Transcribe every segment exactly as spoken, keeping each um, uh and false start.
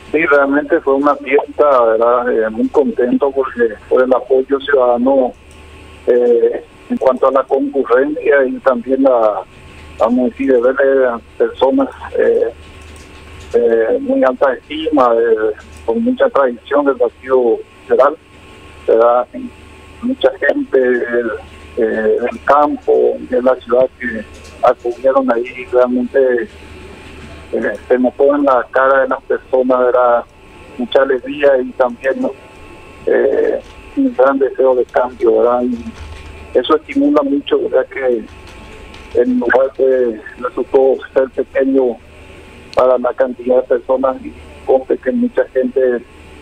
Sí, realmente fue una fiesta, ¿verdad? Eh, muy contento porque por el apoyo ciudadano eh, en cuanto a la concurrencia y también la, vamos a decir, de ver a personas eh, eh, muy alta estima, eh, con mucha tradición del Partido Federal, ¿verdad? Mucha gente eh, del campo, de la ciudad que acudieron ahí, realmente eh, se notó en la cara de las personas, era mucha alegría y también eh, un gran deseo de cambio, ¿verdad? Y eso estimula mucho, ¿verdad? Que en lugar de resultó ser pequeño para la cantidad de personas, y conste que mucha gente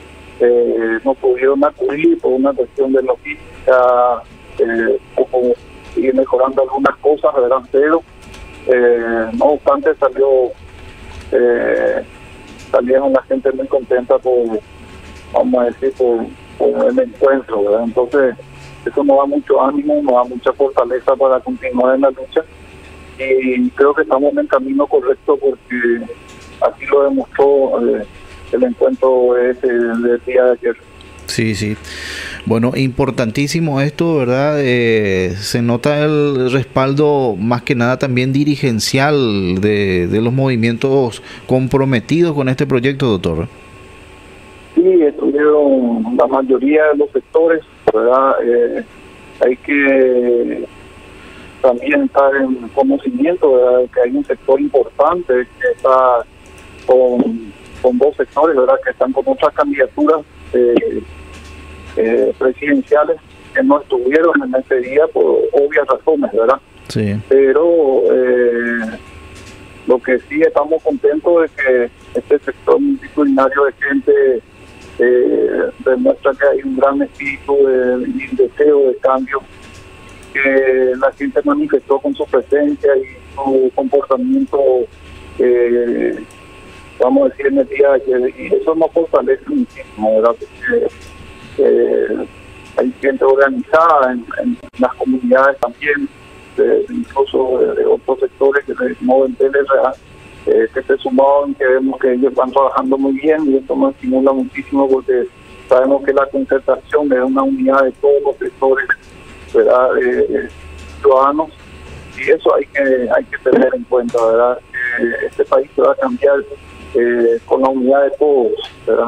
eh, no pudieron acudir por una cuestión de logística, eh, como sigue mejorando algunas cosas, ¿verdad? Pero eh, no obstante salió eh, salieron la gente muy contenta por, vamos a decir, por, por el encuentro, ¿verdad? Entonces eso nos da mucho ánimo, nos da mucha fortaleza para continuar en la lucha, y creo que estamos en el camino correcto porque así lo demostró eh, el encuentro ese del día de ayer. Sí, sí. Bueno, importantísimo esto, ¿verdad? Eh, se nota el respaldo más que nada también dirigencial de, de los movimientos comprometidos con este proyecto, doctor. Sí, estuvieron la mayoría de los sectores, ¿verdad? Eh, hay que también estar en conocimiento, ¿verdad? Que hay un sector importante que está con, con dos sectores, ¿verdad? Que están con otras candidaturas eh, eh, presidenciales que no estuvieron en ese día por obvias razones, ¿verdad? Sí. Pero eh, lo que sí estamos contentos es que este sector multitudinario de gente eh, demuestra que hay un gran espíritu de, y deseo de cambio, que la gente manifestó con su presencia y su comportamiento, eh, vamos a decir, en el día de ayer, y eso nos fortalece muchísimo, ¿verdad? Porque eh, hay gente organizada en, en las comunidades también, de, incluso de, de otros sectores que se mueven T L R A, eh, que se sumaron, que vemos que ellos van trabajando muy bien, y esto nos estimula muchísimo porque sabemos que la concertación es una unidad de todos los sectores, ¿verdad? Eh, ciudadanos, y eso hay que hay que tener en cuenta, ¿verdad? Que este país se va a cambiar eh, con la unidad de todos, ¿verdad?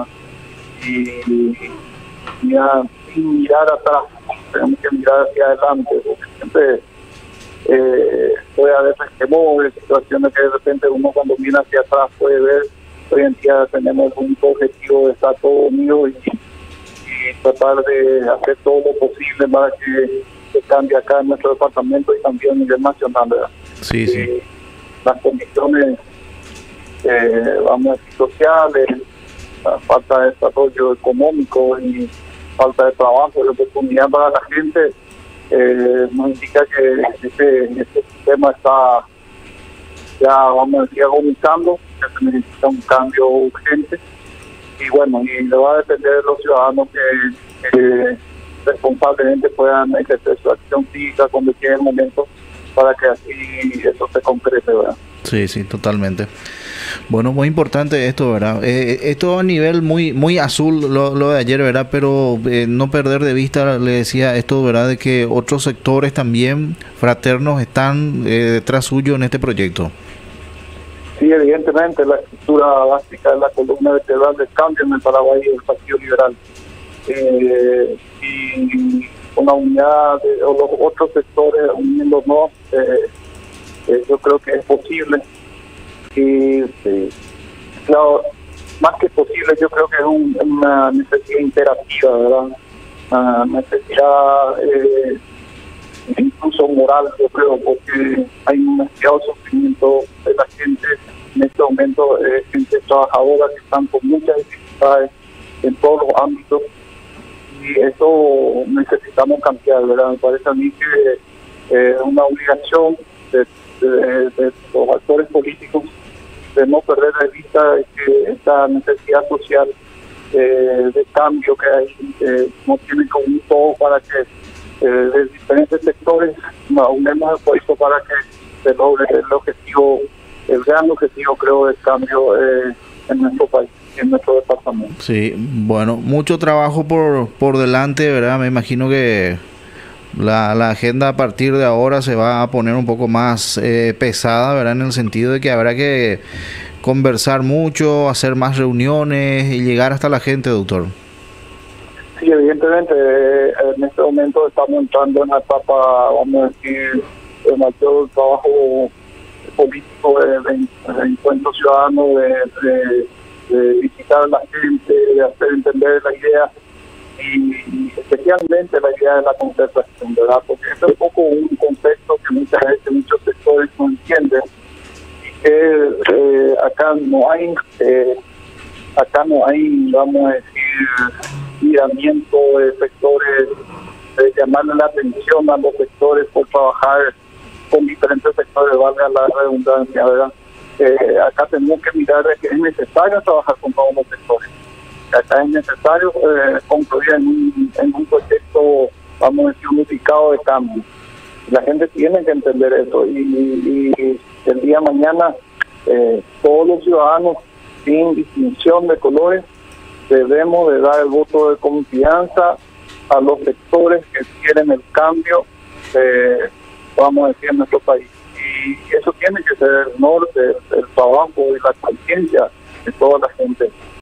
Y, y a, sin mirar atrás, tenemos que mirar hacia adelante, porque siempre eh, puede haber resquemores, situaciones que de repente uno cuando mira hacia atrás puede ver. Hoy en día tenemos un objetivo de estar todos unidos y, y tratar de hacer todo lo posible para que se cambie acá en nuestro departamento y también a nivel nacional, ¿verdad? Sí, sí. Eh, las condiciones, eh, vamos a decir, sociales, la falta de desarrollo económico y falta de trabajo y oportunidad para la gente, eh, nos indica que este, este sistema está ya, vamos a decir, agonizando, que se necesita un cambio urgente, y bueno, y le va a depender de los ciudadanos que, que responsablemente puedan ejercer su acción cívica cuando llegue el momento para que así eso se concrete, ¿verdad? Sí, sí, totalmente. Bueno, muy importante esto, ¿verdad? Eh, esto a nivel muy muy azul lo, lo de ayer, ¿verdad? Pero eh, no perder de vista, le decía esto, ¿verdad? De que otros sectores también fraternos están eh, detrás suyo en este proyecto. Sí, evidentemente la estructura básica de la columna vertebral del cambio en el Paraguay y el Partido Liberal. Eh, y con la unidad de o los otros sectores uniéndonos, eh, eh, yo creo que es posible. Y sí, claro, más que posible, yo creo que es un, una necesidad imperativa, ¿verdad? Una necesidad eh, incluso moral, yo creo, porque hay un demasiado sufrimiento de la gente en este momento, eh, gente trabajadora que están con muchas dificultades en todos los ámbitos, y eso necesitamos cambiar, ¿verdad? Me parece a mí que es eh, una obligación de, de, de los actores políticos de no perder de vista que esta necesidad social eh, de cambio que hay, eh, no tiene como un todo para que eh, de diferentes sectores nos unemos esfuerzo para que se logre el objetivo, el gran objetivo, creo, del cambio eh, en nuestro país, en nuestro departamento. Sí, bueno, mucho trabajo por, por delante, ¿verdad? Me imagino que la, la agenda a partir de ahora se va a poner un poco más eh, pesada, ¿verdad? En el sentido de que habrá que conversar mucho, hacer más reuniones y llegar hasta la gente, doctor. Sí, evidentemente, eh, en este momento estamos entrando en la etapa, vamos a decir, de mayor trabajo político, de, de, de encuentro ciudadano, de, de, de visitar a la gente, de hacer entender la idea y especialmente la idea de la concertación, ¿verdad? Porque es un poco un concepto que mucha gente, muchos sectores no entienden y que eh, acá no hay, eh, acá no hay, vamos a decir, miramiento de sectores, de llamarle la atención a los sectores por trabajar con diferentes sectores, valga la redundancia, ¿verdad? Eh, acá tenemos que mirar que es necesario trabajar con todos los sectores. Acá es necesario eh, concluir en un, en un proyecto, vamos a decir, unificado de cambio. La gente tiene que entender eso y, y, y el día de mañana eh, todos los ciudadanos, sin distinción de colores, debemos de dar el voto de confianza a los sectores que quieren el cambio, eh, vamos a decir, en nuestro país. Y eso tiene que ser el norte, el, el trabajo y la conciencia de toda la gente.